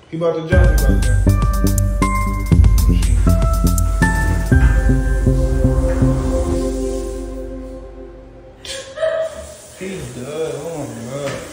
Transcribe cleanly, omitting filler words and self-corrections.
He about to jump. He about to jump. He's done. Oh my God.